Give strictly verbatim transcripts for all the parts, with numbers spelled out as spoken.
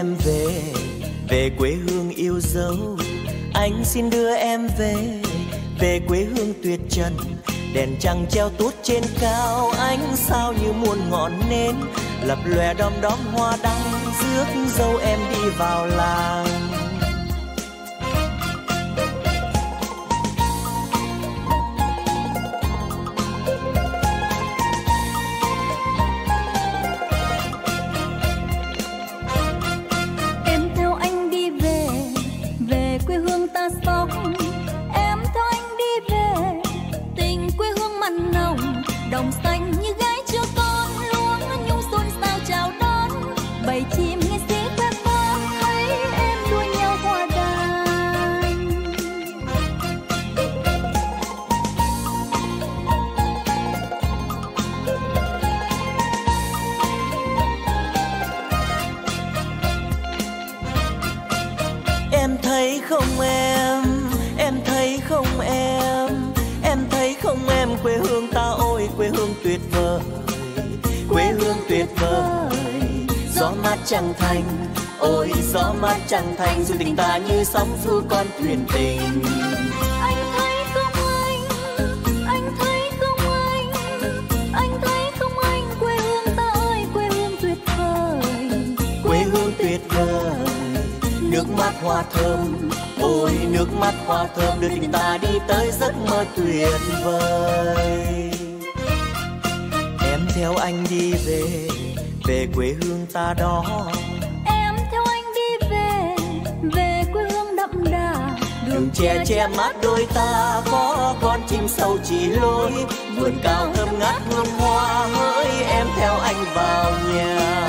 em về, về quê hương yêu dấu. Anh xin đưa em về, về quê hương tuyệt trần. Đèn trăng treo tốt trên cao, ánh sao như muôn ngọn nến, lập lòe đom đóm hoa đăng, rước dâu em đi vào làng. Đồng xanh như gái chưa con luống nhung xuân sao chào đón, bầy chim nghe xí khoe con thấy em đua nhau hoa đàn. Em thấy không em, em thấy không em, em thấy không em, quê hương ta ôi quê hương tuyệt vời, quê hương tuyệt vời. Gió mát trăng thanh, ôi gió mát trăng thanh, du tình ta như sóng du con thuyền tình. Anh thấy không anh, anh thấy không anh, anh thấy không anh, quê hương ta ơi quê hương tuyệt vời, quê hương tuyệt vời. Nước mắt hoa thơm, ôi nước mắt hoa thơm, đưa tình ta đi tới giấc mơ tuyệt vời. Em theo anh đi về, về quê hương ta đó. Em theo anh đi về, về quê hương đậm đà. Đường che che mát đôi ta, có con chim sâu chỉ lối, vườn cao thơm ngát hương hoa, hỡi em theo anh vào nhà.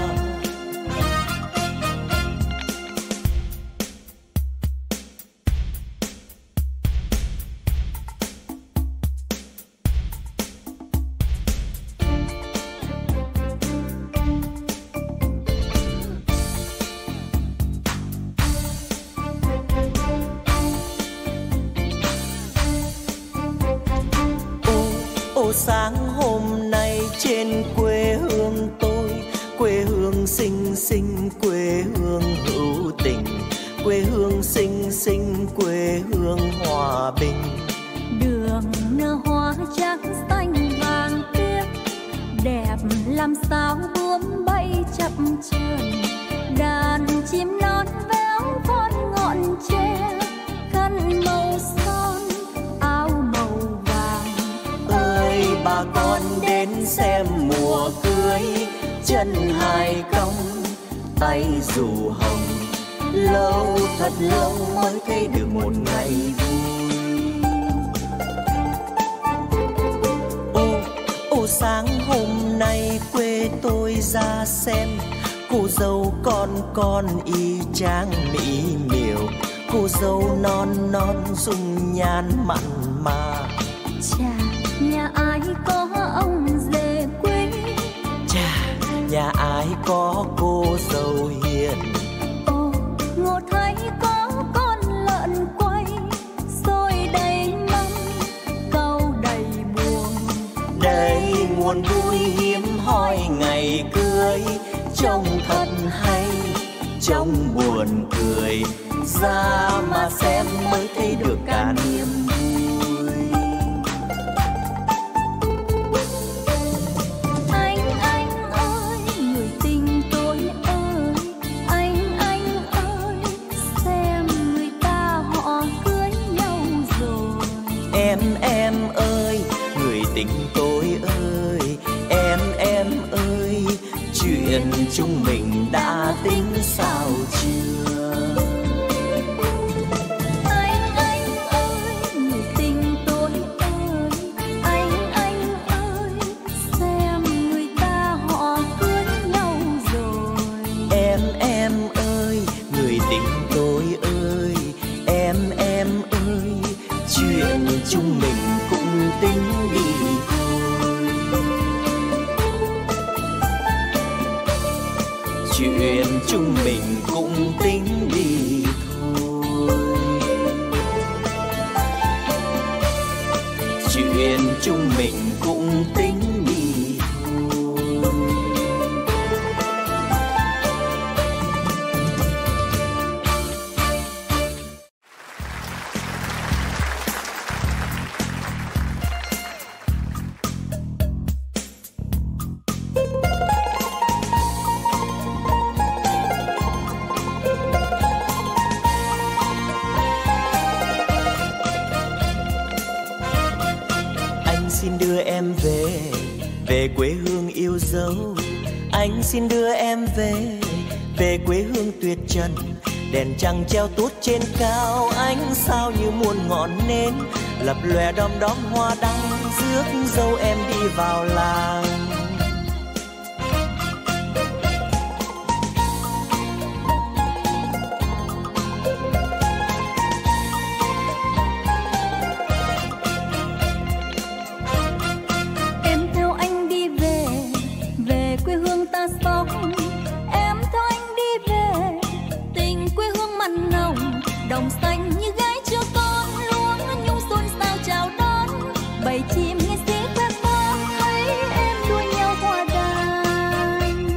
Sáng hôm nay trên quê hương tôi, quê hương xinh xinh, quê hương hữu tình, quê hương xinh xinh, quê hương hòa bình. Đường nở hoa trắng xanh vàng biếc, đẹp làm sao bướm bay chập chờn. Đàn chim non véo von ngọn tre, khăn màu son áo màu vàng. Ơi bà con đến xem mùa cưới, chân hai cong tay dù hồng, lâu thật lâu mới thấy được một ngày vui. Ô ô sáng hôm nay quê tôi ra xem, cô dâu con con y chang mỹ miều, cô dâu non non dung nhan mặn mà. Chà, nhà ai có ông rể quý, chà, nhà ai có cô dâu hiền. Ồ, ngộ thấy có con lợn quay, xôi đầy mâm, câu đầy buồn. Đây nguồn vui hiếm hoi ngày cưới, trông thật hay, trông buồn cười, ra mà xem mới thấy được cả niềm vui. Anh anh ơi, người tình tôi ơi, anh anh ơi, xem người ta họ cưới nhau rồi. Em em ơi, người tình tôi ơi, em em ơi, chuyện chúng mình đã tính sao chưa? Anh anh ơi, người tình tôi ơi, anh anh ơi, xem người ta họ cưới nhau rồi. Em em ơi, người tình tôi ơi, em em ơi, chuyện chúng mình cũng tính đi thôi. Chuyện chúng mình cũng tính đi thôi. Chuyện chúng mình cũng tính đi thôi. về quê hương yêu dấu. Anh xin đưa em về, về quê hương tuyệt trần. Đèn trăng treo tuốt trên cao, ánh sao như muôn ngọn nến lập lòe đom đóm hoa đăng, rước dâu em đi vào làng. Em theo anh đi về, về quê hương ta sống. Em theo anh đi về, tình quê hương mặn nồng, đồng xanh như gái chưa con, luống nhung xôn xao chào đón. Bầy chim nghe xí khoe khoang, thấy em đua nhau hoa đàn.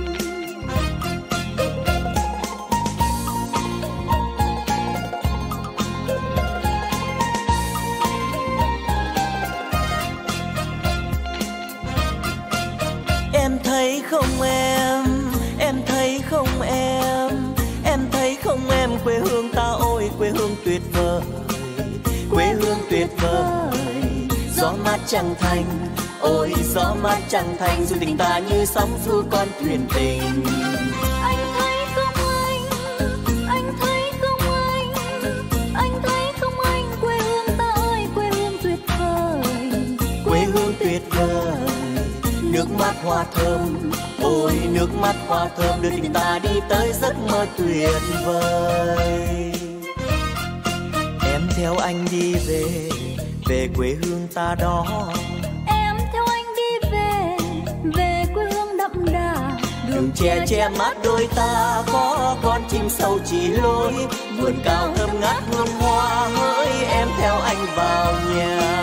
Em thấy không em, em thấy không em, em thấy không em, quê hương ta ôi quê hương tuyệt vời, quê hương tuyệt vời. Gió mát chẳng thành, ôi gió mát chẳng thành, dù tình ta như sóng du con thuyền tình. Anh thấy không anh, anh thấy không anh, anh thấy không anh, quê hương ta ơi quê hương tuyệt vời, Quê hương tuyệt vời, nước mắt hoa thơm, ôi nước mắt hoa thơm đưa tình ta đi tới giấc mơ tuyệt vời. Em theo anh đi về, về quê hương ta đó. Em theo anh đi về, về quê hương đậm đà. Đường che che mắt đôi ta, có con chim sâu chỉ lối, vườn cao thơm ngát hương hoa, hỡi em theo anh vào nhà.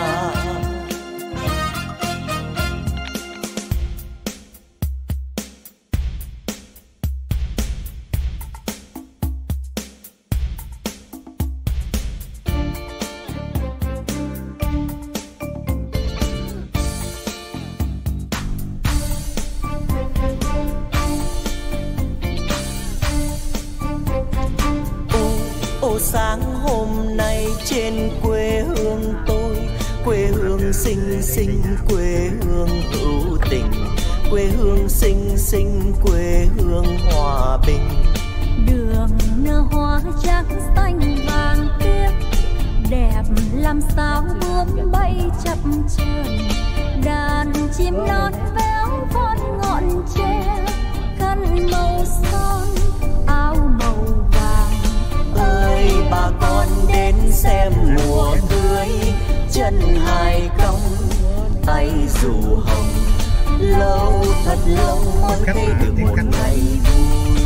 Ô sáng hôm nay trên quê hương tôi, quê hương xinh xinh, quê hương hữu tình, quê hương xinh xinh, quê hương hòa bình. Đường nở hoa trắng xanh vàng biếc, đẹp làm sao bướm bay chập chờn. Đàn chim non véo von ngọn tre, khăn màu son áo màu vàng. Ơi bà con đến xem mùa tươi, chân hai cong tay dù hồng, lâu thật lâu mới thấy được một ngày vui.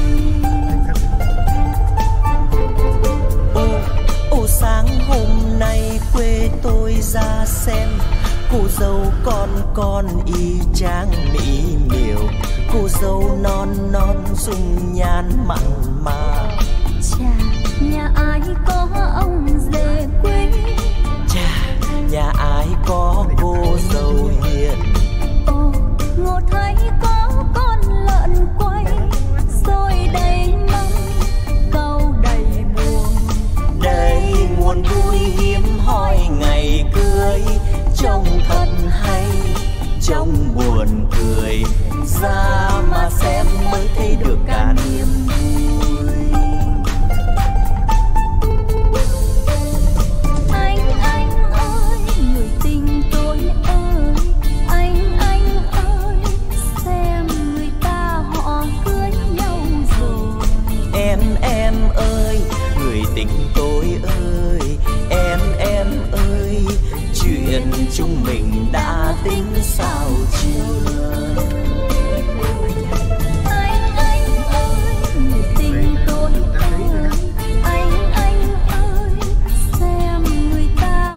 Ô, ô sáng hôm nay quê tôi ra xem, cô dâu con con y chang mỹ miều, cô dâu non non dung nhan mặn mà. Chà, nhà ai có ông rể quý, Chà, nhà ai có cô dâu hiền. Ồ, ngộ thấy có con lợn quay, rồi đầy mong câu đầy buồn. Đây nguồn vui hiếm hoi ngày cưới, trông thật hay, trông buồn cười, ra mà xem